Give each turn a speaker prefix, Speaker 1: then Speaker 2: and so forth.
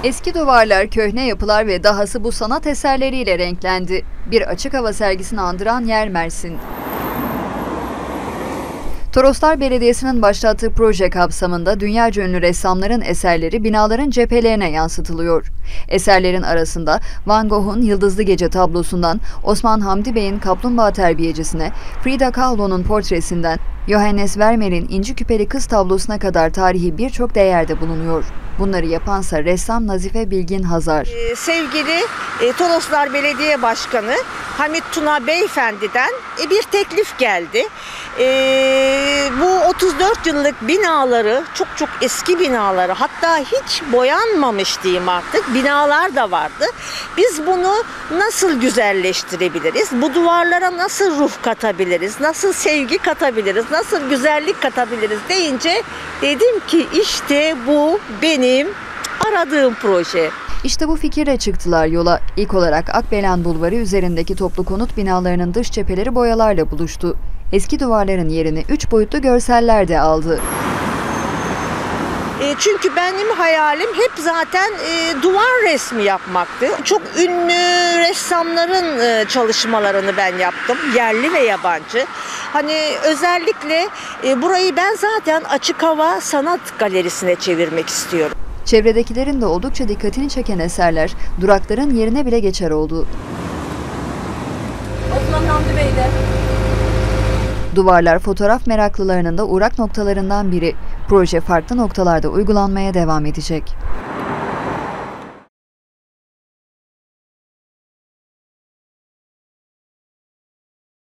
Speaker 1: Eski duvarlar, köhne yapılar ve dahası bu sanat eserleriyle renklendi. Bir açık hava sergisini andıran yer Mersin. Toroslar Belediyesi'nin başlattığı proje kapsamında dünyaca ünlü ressamların eserleri binaların cephelerine yansıtılıyor. Eserlerin arasında Van Gogh'un Yıldızlı Gece tablosundan Osman Hamdi Bey'in Kaplumbağa Terbiyecisine, Frida Kahlo'nun portresinden Johannes Vermeer'in İnci Küpeli Kız tablosuna kadar tarihi birçok değerde bulunuyor. Bunları yapansa ressam Nazife Bilgin Hazar.
Speaker 2: Sevgili Toroslar Belediye Başkanı Hamit Tuna Beyefendi'den bir teklif geldi. Bu 34 yıllık binaları, çok eski binaları, hatta hiç boyanmamış diyeyim artık binalar da vardı. Biz bunu nasıl güzelleştirebiliriz? Bu duvarlara nasıl ruh katabiliriz? Nasıl sevgi katabiliriz? Nasıl güzellik katabiliriz deyince dedim ki işte bu benim aradığım proje.
Speaker 1: İşte bu fikirle çıktılar yola. İlk olarak Akbelen Bulvarı üzerindeki toplu konut binalarının dış cepheleri boyalarla buluştu. Eski duvarların yerini 3 boyutlu görseller de aldı.
Speaker 2: Çünkü benim hayalim hep zaten duvar resmi yapmaktı. Çok ünlü ressamların çalışmalarını ben yaptım. Yerli ve yabancı. Hani özellikle burayı ben zaten açık hava sanat galerisine çevirmek istiyorum.
Speaker 1: Çevredekilerin de oldukça dikkatini çeken eserler durakların yerine bile geçer oldu.
Speaker 3: Osman Hamdi Bey'de.
Speaker 1: Duvarlar fotoğraf meraklılarının da uğrak noktalarından biri. Proje farklı noktalarda uygulanmaya devam edecek.